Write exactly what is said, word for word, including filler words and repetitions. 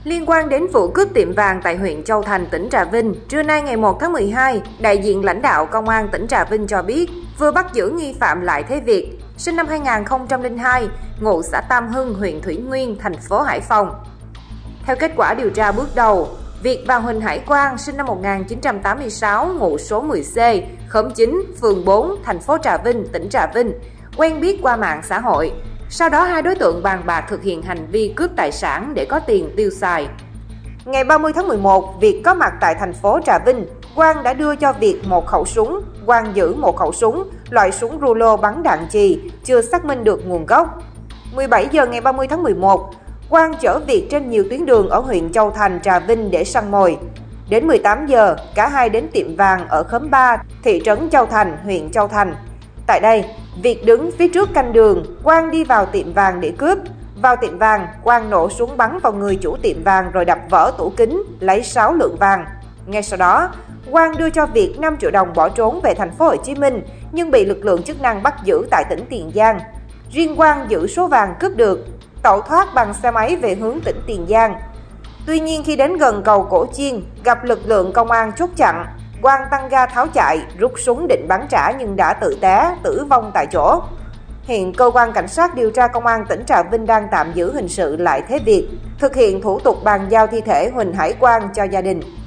Liên quan đến vụ cướp tiệm vàng tại huyện Châu Thành, tỉnh Trà Vinh, trưa nay ngày một tháng mười hai, đại diện lãnh đạo Công an tỉnh Trà Vinh cho biết vừa bắt giữ nghi phạm Lại Thế Việt, sinh năm hai nghìn không trăm lẻ hai, ngụ xã Tam Hưng, huyện Thủy Nguyên, thành phố Hải Phòng. Theo kết quả điều tra bước đầu, Việt và Huỳnh Hải Quang, sinh năm một nghìn chín trăm tám mươi sáu, ngụ số mười C, khóm chín, phường bốn, thành phố Trà Vinh, tỉnh Trà Vinh, quen biết qua mạng xã hội. Sau đó hai đối tượng bàn bạc thực hiện hành vi cướp tài sản để có tiền tiêu xài. Ngày ba mươi tháng mười một, Việt có mặt tại thành phố Trà Vinh. Quang đã đưa cho Việt một khẩu súng. Quang giữ một khẩu súng, loại súng rulo bắn đạn chì, chưa xác minh được nguồn gốc. mười bảy giờ ngày ba mươi tháng mười một, Quang chở Việt trên nhiều tuyến đường ở huyện Châu Thành, Trà Vinh để săn mồi. Đến mười tám giờ, cả hai đến tiệm vàng ở khóm ba, thị trấn Châu Thành, huyện Châu Thành. Tại đây, Việt đứng phía trước canh đường, Quang đi vào tiệm vàng để cướp. Vào tiệm vàng, Quang nổ súng bắn vào người chủ tiệm vàng rồi đập vỡ tủ kính, lấy sáu lượng vàng. Ngay sau đó, Quang đưa cho Việt năm triệu đồng bỏ trốn về thành phố Hồ Chí Minh, nhưng bị lực lượng chức năng bắt giữ tại tỉnh Tiền Giang. Riêng Quang giữ số vàng cướp được, tẩu thoát bằng xe máy về hướng tỉnh Tiền Giang. Tuy nhiên khi đến gần cầu Cổ Chiên, gặp lực lượng công an chốt chặn, Quang tăng ga tháo chạy, rút súng định bắn trả nhưng đã tự té, tử vong tại chỗ. Hiện cơ quan cảnh sát điều tra công an tỉnh Trà Vinh đang tạm giữ hình sự Lại Thế Việt, thực hiện thủ tục bàn giao thi thể Huỳnh Hải Quang cho gia đình.